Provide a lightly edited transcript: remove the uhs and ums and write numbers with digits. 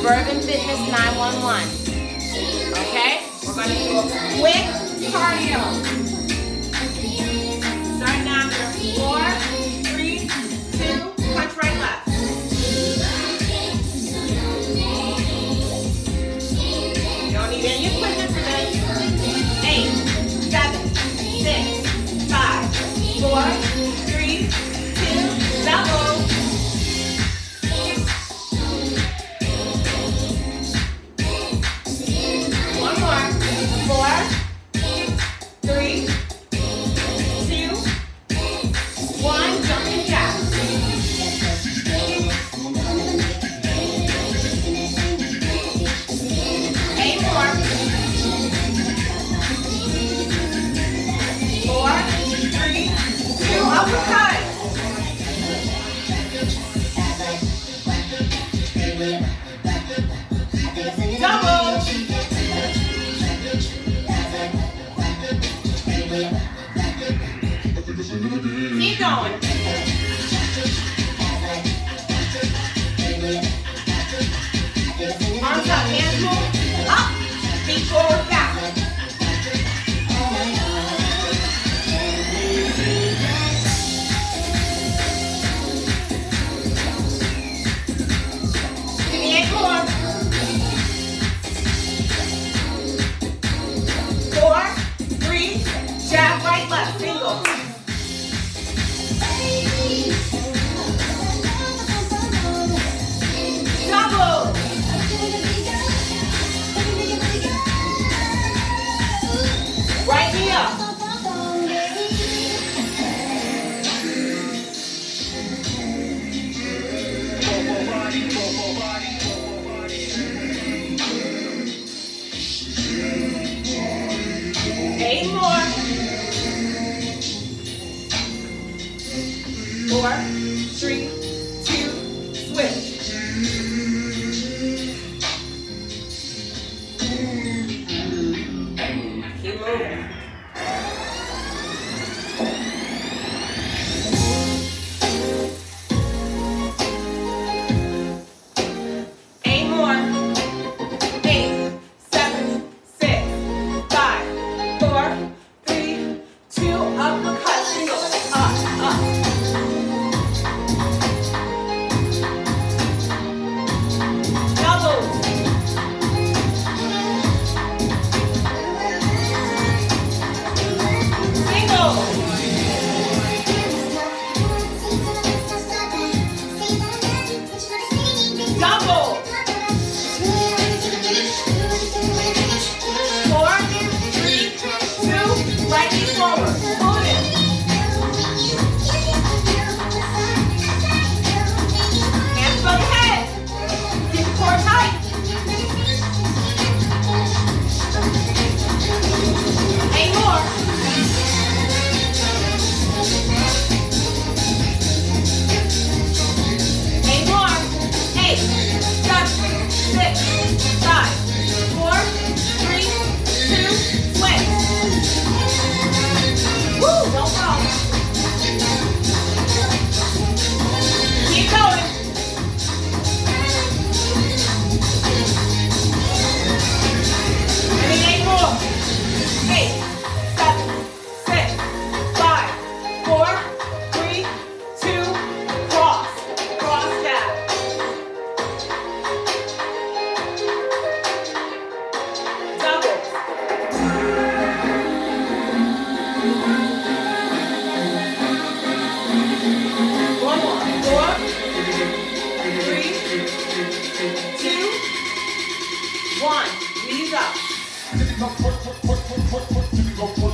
Bergen Fitness 911. Okay? We're going to do a quick cardio. Start now. 4, 3, 2, punch right, left. You don't need any equipment for this. 8, 7, 6, 5, 4, 3, 2, double. One more. 4, 3, 2, 1. Jumping jack. 8 more. 4, 3, 2, uppercut. Double. Keep going. Arms up, hands move. Up. Feet forward, back. Give me 8 more. 4, 3, jab, right, left, single. Double. Right knee up. Eight more. 4, 3, 2, switch. Keep moving. Eight more. 8, 7, 6, 5, 4, 3, 2, uppercut, single. Up. Double. Single. Double. 4, 3, 2, right knee forward. Pull it in. Hands above the head. Keep the core tight. 8 more. 8 more. 8, 7, 6, 5, 4, 3, 2, swing. Woo, don't fall. Keep going. Give me 8 more. 8, 7, 6, 5, 4, 3, 2, cross. Cross jab. Double. One more. 4, 3, 2, 1. Knees up.